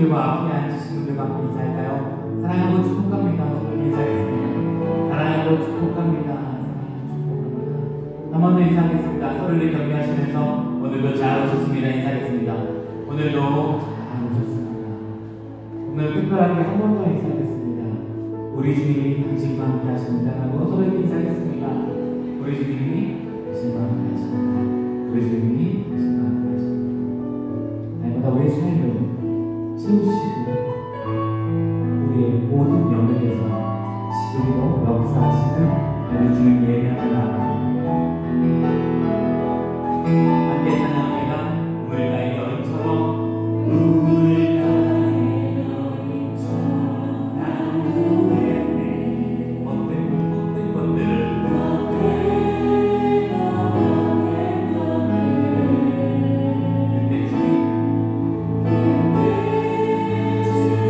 분들과 앞에 앉으신 분들과 함께 인사할까요? 사랑하고 축복합니다. 인사하겠습니다. 사랑하고 축복합니다. 한 번 더 인사하겠습니다. 소리를 경배하시면서 오늘도 잘 오셨습니다. 인사하겠습니다. 오늘도 잘 오셨습니다. 오늘 특별하게 한 번 더 인사하겠습니다. 우리 주님이 당신과 함께 하십니다. 라고 소리를 인사하겠습니다. 우리 주님이 당신과 함께 하십니다. 우리 주님이 당신과 함께 하십니다. 날마다 우리의 삶을 채우시고 우리의 모든 영역에서 지금도 역사하시는 우리 주님 예배합니다. 함께 찬양합니다. 물가의 여인처럼 물가의 여인처럼 나무에 근데 주님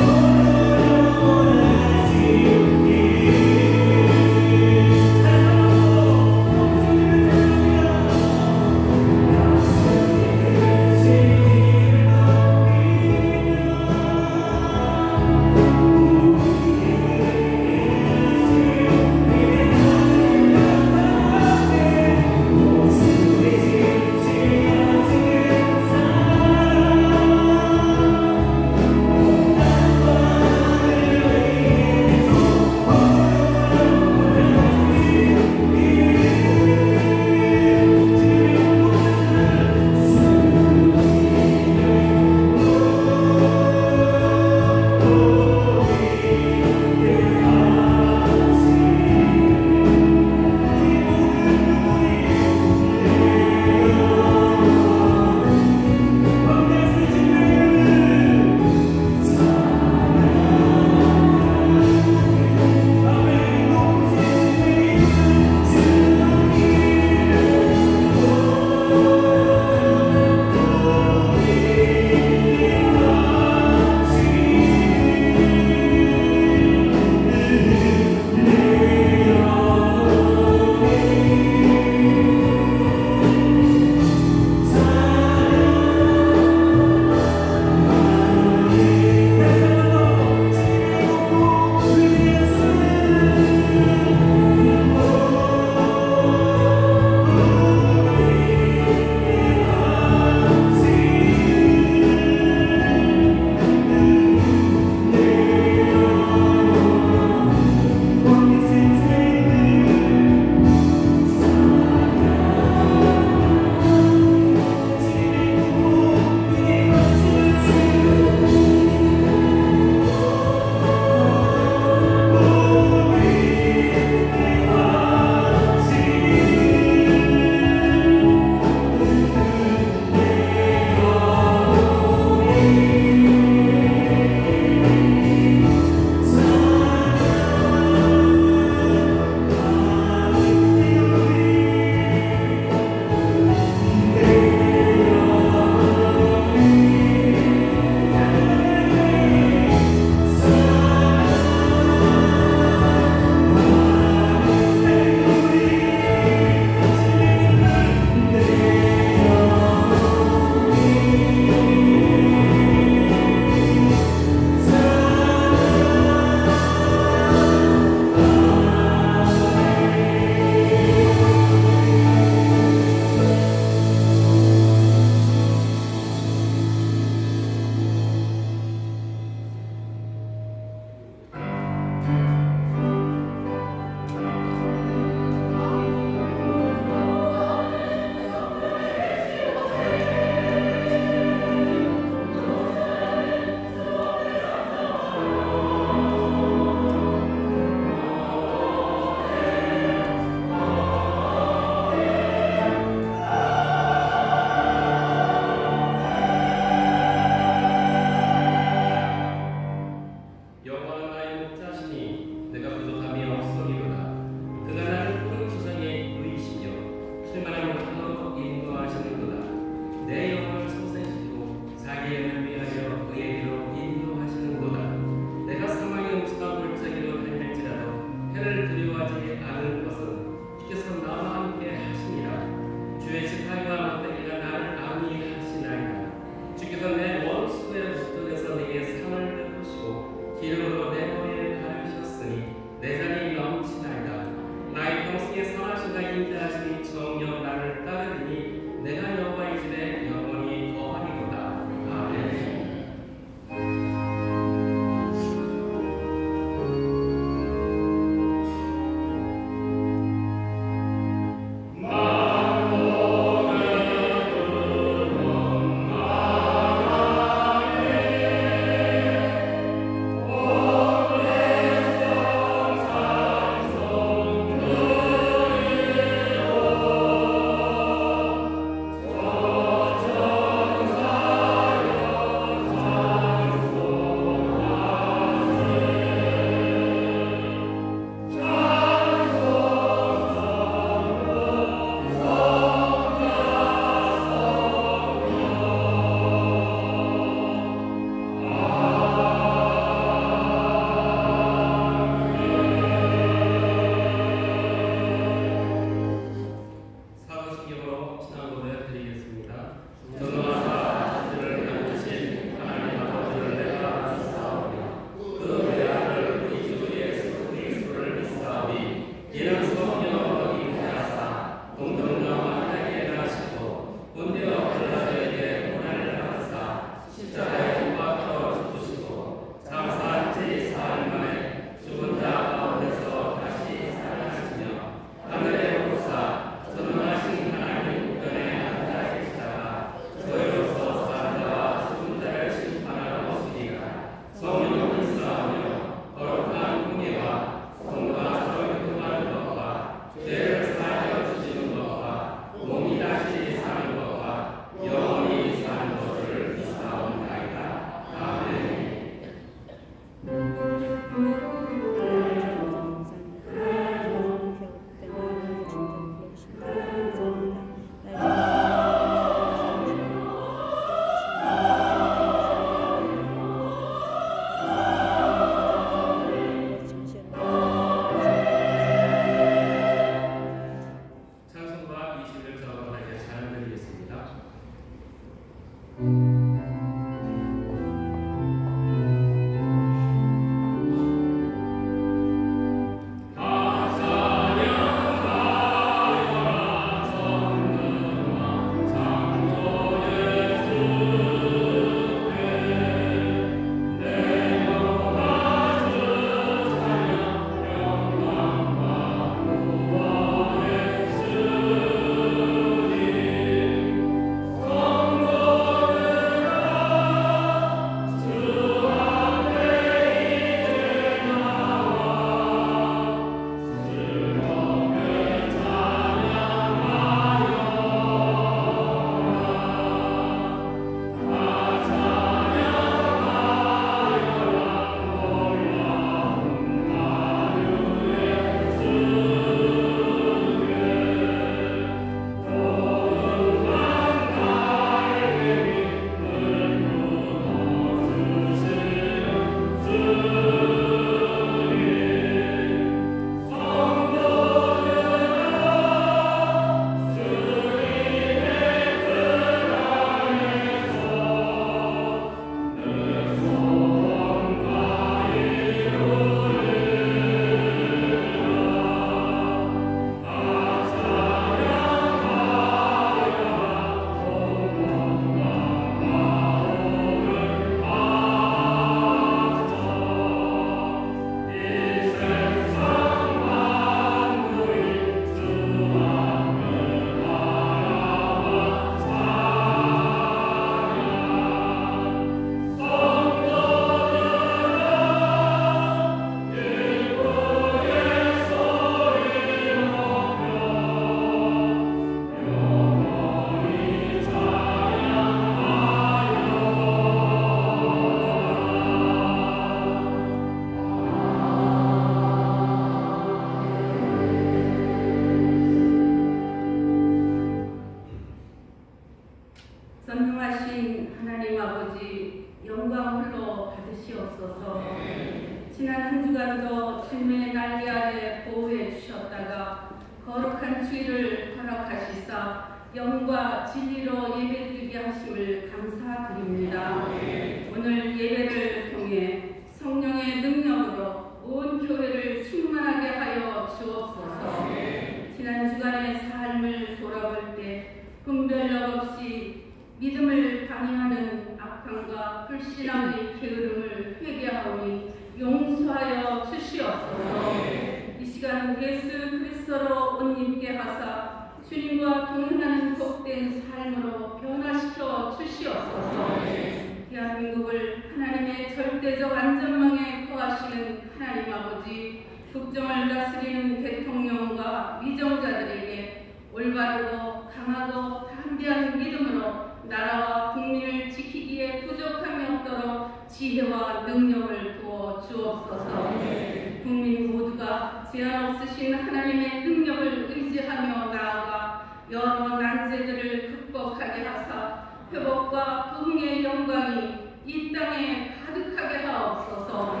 전능하신 하나님 아버지 영광 홀로 받으시옵소서. 지난 한 주간도 주님의 날개 아래 보호해 주셨다가 거룩한 주일을 허락하시사 영과 진리로 예배드리게 하심을 감사드립니다. 오늘 예배를 통해 성령의 능력으로 온 교회를 충만하게 하여 주옵소서. 지난 주간의 삶을 돌아볼 때 분별력 없이 믿음을 방해하는 악함과 불신앙의 게으름을 회개하오니 용서하여 주시옵소서. 이 시간 예수 그리스도로 옷 입게 하사 주님과 동행하는 복된 삶으로 변화시켜 주시옵소서. 대한민국을 하나님의 절대적 안전망에 거하시는 하나님 아버지, 국정을 다스리는 대통령과 위정자들에게 올바르고 강하고 담대한 믿음으로 나라와 국민을 지키기에 부족함이 없도록 지혜와 능력을 부어 주옵소서. 국민 모두가 제한 없으신 하나님의 능력을 의지하며 나아가 여러 난제들을 극복하게 하사 회복과 부흥의 영광이 이 땅에 가득하게 하옵소서.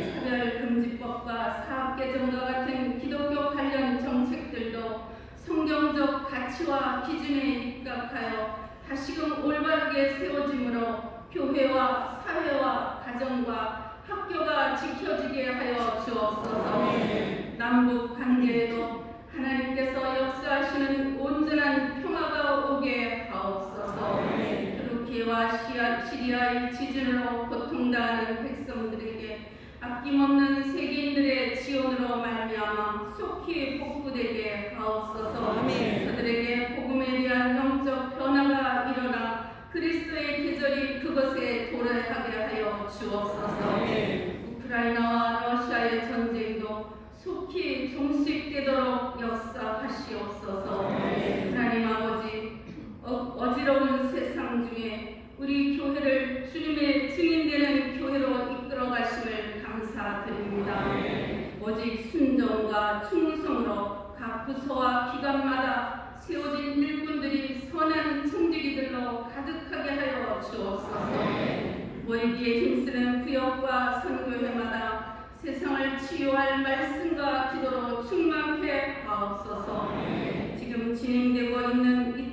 차별금지법과 사업개정과 같은 기독교 관련 정책들도 성경적 가치와 기준에 입각하여 다시금 올바르게 세워짐으로 교회와 사회와 가정과 학교가 지켜지게 하여 주옵소서. 남북 관계에도 하나님께서 역사하시는 온전한 평화가 오게 하옵소서. 투르키와 시리아의 지진으로 고통당하는 백성들에게 아낌없는 세계인들의 지원으로 말미암아 속히 복구되게 하옵소서. 그들에게 복음에 대한 영적 변화가 일어나 그리스도의 계절이 그것에 도래하게 하여 주옵소서. 우크라이나와 러시아의 전쟁도 속히 종식되도록 역사하시옵소서. 하나님 아버지, 어지러운 세상 중에 우리 교회를 주님의 증인되는 교회로 이끌어 가심을 감사드립니다. 오직 순종과 충성으로 각 부서와 기관마다 세워진 일꾼들이 선한 청지기들로 가득하게 하여 주옵소서. 모이기에 힘쓰는 구역과 선교회마다 세상을 치유할 말씀과 기도로 충만케 하옵소서. 지금 진행되고 있는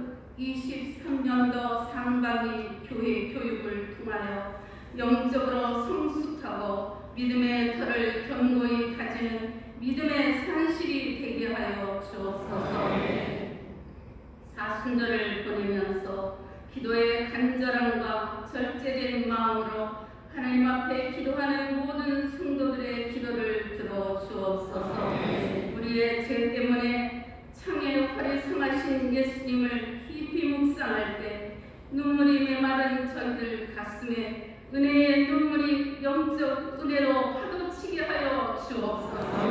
2023년도 상반기 교회 교육을 통하여 영적으로 성숙하고 믿음의 털을 견고히 가지는 믿음의 산실이 되게 하여 주옵소서. 사순절을 보내면서 기도의 간절함과 절제된 마음으로 하나님 앞에 기도하는 모든 성도들의 기도를 들어 주옵소서. 우리의 죄 때문에 창에 활이 상하신 예수님을 깊이 묵상할 때 눈물이 메마른 저희들 가슴에 은혜의 눈물이 영적 은혜로 파도치게 하여 주옵소서.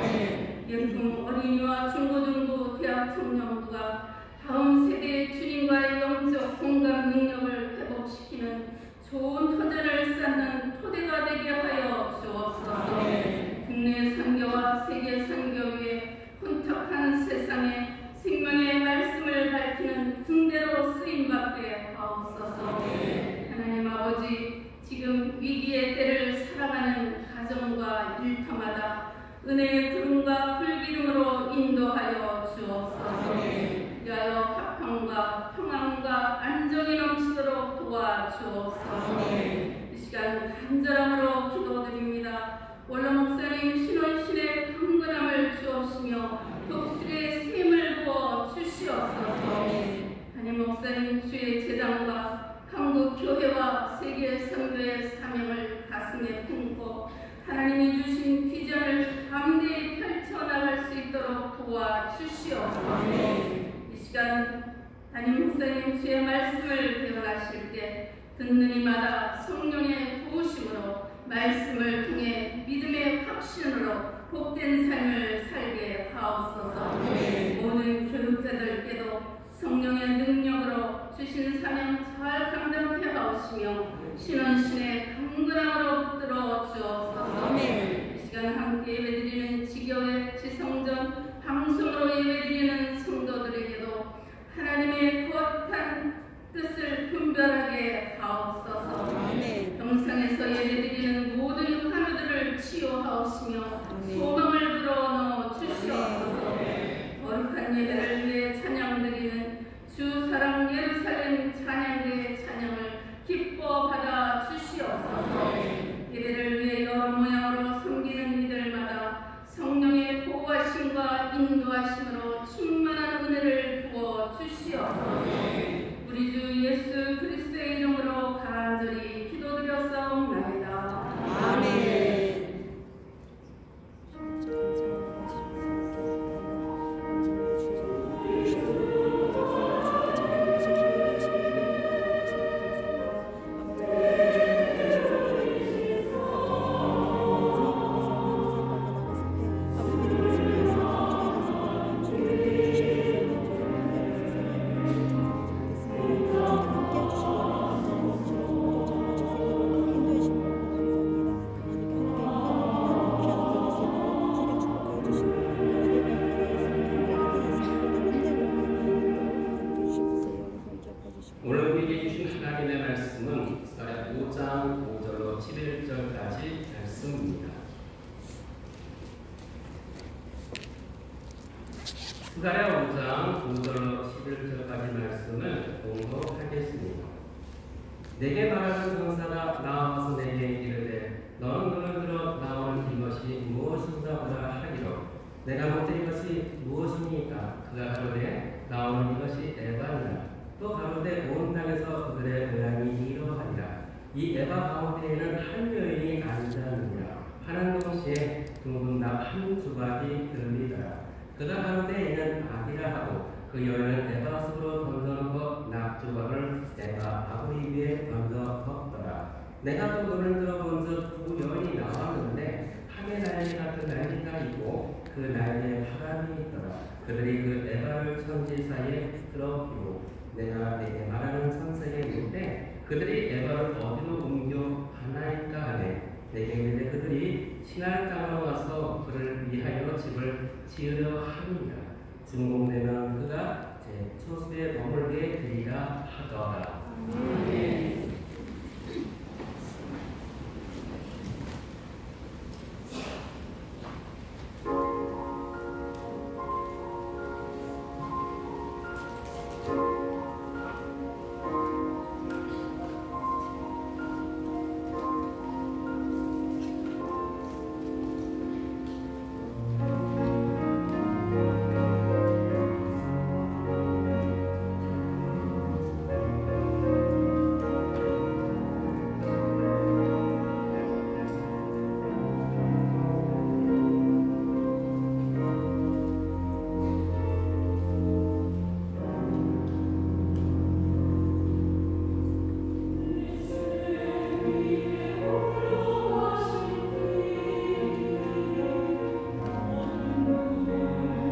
연금 어린이와 중고등부 대학 청년부가 다음 세대의 주님과의 영적 공감 능력을 회복시키는 좋은 터전을 쌓는 토대가 되게 하여 주옵소서. 국내 선교와 세계 선교 위에 혼탁한 세상에 생명의 말씀을 밝히는 등대로 쓰임받게 하옵소서. 하나님 아버지, 지금 위기의 때를 살아가는 가정과 일터마다 은혜의 구름과 불기름으로 인도하여 주옵소서. 위하여 화평과 평안과 안정이 넘치도록 도와주옵소서. 이 시간 간절함으로 기도드립니다. 원로 목사님 신원신의 강건함을 주옵시며 독수리의 샘을 부어 주시옵소서. 담임 목사님 주의 제단과 한국 교회와 세계 선교의 사명을 가슴에 품고 하나님이 주신 비전을 담대히 펼쳐나갈 수 있도록 도와주시옵소서. 이 시간 담임 목사님 주의 말씀을 배워가실 때 듣는 이마다 성령의 도우심으로 말씀을 통해 믿음의 확신으로 복된 삶을 살게 하옵소서. 모든 교육자들께도 성령의 능력으로 주신 사명 잘 감당케 하옵시며 신원신의 강건함으로 붙들어 주옵소서. 이 시간 함께 예배드리는 지교회 지성전 방송으로 예배드리는 성도들에게도 하나님의 거룩한 뜻을 분별하게 주시옵소서. 아멘. 평상에서 예배드리는 모든 환우들을 치유하옵시며 소망을 불어넣어 주시옵소서. 거룩한 예배를 위해 찬양드리는 주 사랑 예루살렘 찬양대의 찬양을 기뻐 받아 주시옵소서. 예배를 위해 여러 모양으로 섬기는 이들마다 성령의 보호하심과 인도하심으로 충만한 은혜를 부어 주시옵소서. 우리 주 예수 그리스도의 이름으로 간절히 기도드렸사옵나이다. 아멘. 오늘 우리에게 주신 하나님의 말씀은 스가랴 5장 5절로 11절까지 말씀입니다. 스가랴 5장 5절로 11절까지 말씀을 공독하겠습니다. 내게 말하는 전사가 나와서 내게 이르되 너는 눈을 들어 나오는 이것이 무엇인가 보라 하기로 내가 못된 것이 무엇이니까 그가 가로되 나오는 이것이 에바니라. 또 가로되 온 땅에서 그들의 모양이 이러하리라. 이 에바 가운데에는 한 여인이 앉았느니라 하는 동시에 둥근 납 한 조각이 들리더라. 그가 가로되 이는 악이라 하고 그 여인은 에바 속으로 던져놓고 납 조각을 에바 아구리 위에 던져 덮더라. 내가 또 눈을 들어 본즉 두 여인이 나왔는데 하게 날개 같은 날개가 있고 그 날개에 바람이 있더라. 그들이 그 에바를 천지 사이에 들어오고 내가 내게 말하는 선생에 이르되 그들이 에바를 어디로 옮겨 가나이까 하네. 내게 이르되 그들이 신할 땅으로 가서 그를 위하여 집을 지으려 함이라. 증공되면 그가 제 초소에 머물게 되리라 하더라.